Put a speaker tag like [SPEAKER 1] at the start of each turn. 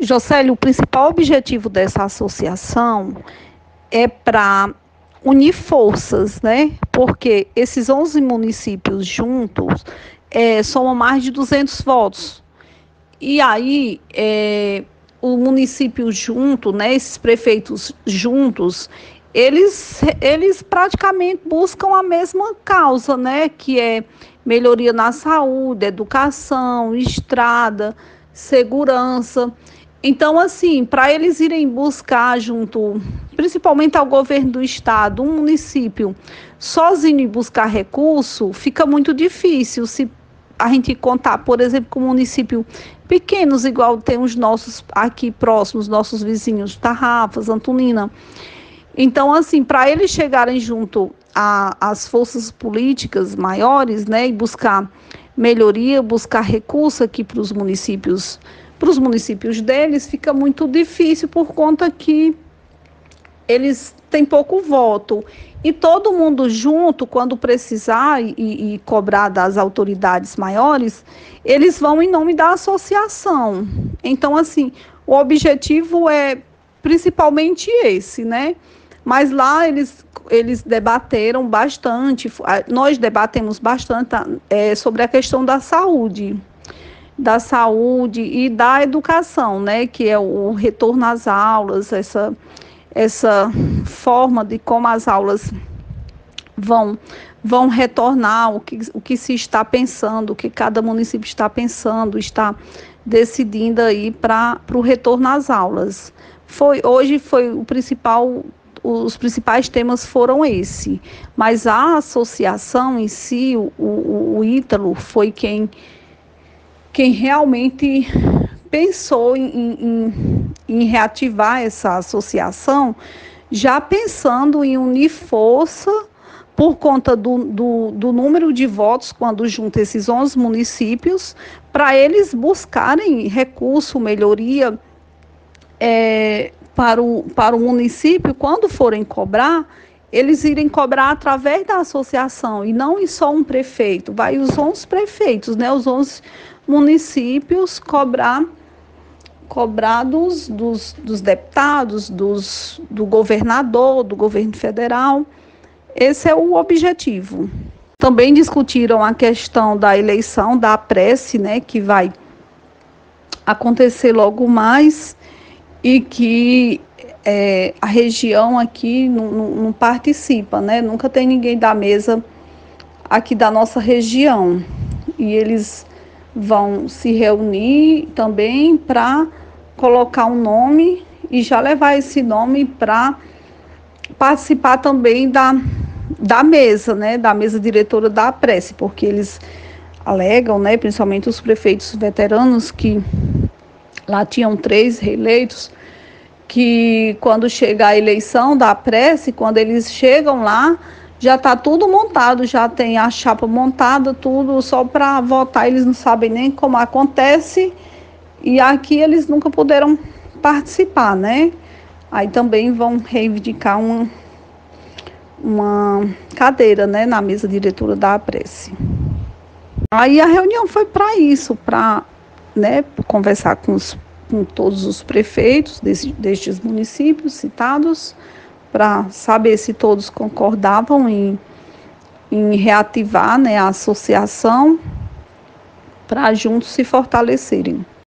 [SPEAKER 1] Jocélio, o principal objetivo dessa associação é para unir forças, né? Porque esses 11 municípios juntos somam mais de 200 votos. E aí, o município junto, né, esses prefeitos juntos, eles praticamente buscam a mesma causa, né, que é melhoria na saúde, educação, estrada, segurança. Então, assim, para eles irem buscar junto, principalmente ao governo do estado, um município sozinho e buscar recurso, fica muito difícil. Se a gente contar, por exemplo, com município pequenos, igual tem os nossos aqui próximos, nossos vizinhos, Tarrafas, Antonina. Então, assim, para eles chegarem junto às forças políticas maiores, né, e buscar melhoria, buscar recurso aqui para os municípios deles, fica muito difícil por conta que eles têm pouco voto. E todo mundo junto, quando precisar e cobrar das autoridades maiores, eles vão em nome da associação. Então, assim, o objetivo é principalmente esse, né? Mas lá eles debateram bastante, nós debatemos bastante sobre a questão da saúde e da educação, né? Que é o retorno às aulas, essa forma de como as aulas vão retornar, o que se está pensando, o que cada município está pensando, está decidindo aí para o retorno às aulas. Hoje foi os principais temas foram esse, mas a associação em si, o Ítalo, foi quem realmente pensou em reativar essa associação, já pensando em unir força por conta do número de votos, quando junta esses 11 municípios, para eles buscarem recurso, melhoria para o município, quando forem cobrar, eles irem cobrar através da associação e não em só um prefeito. Vai os 11 prefeitos, né, os 11 municípios cobrar dos deputados, do governador, do governo federal. Esse é o objetivo. Também discutiram a questão da eleição da Apresse, né, que vai acontecer logo mais e que a região aqui não participa, né? Nunca tem ninguém da mesa aqui da nossa região. E eles vão se reunir também para colocar um nome e já levar esse nome para participar também da mesa, né, da mesa diretora da Apresse, porque eles alegam, né, principalmente os prefeitos veteranos, que lá tinham 3 reeleitos, que quando chega a eleição da Apresse, quando eles chegam lá, já está tudo montado, já tem a chapa montada, tudo só para votar, eles não sabem nem como acontece, e aqui eles nunca puderam participar, né? Aí também vão reivindicar uma cadeira, né, na mesa diretora da Apresse. Aí a reunião foi para isso, para, né, conversar com todos os prefeitos destes municípios citados, para saber se todos concordavam em reativar, né, a associação, para juntos se fortalecerem.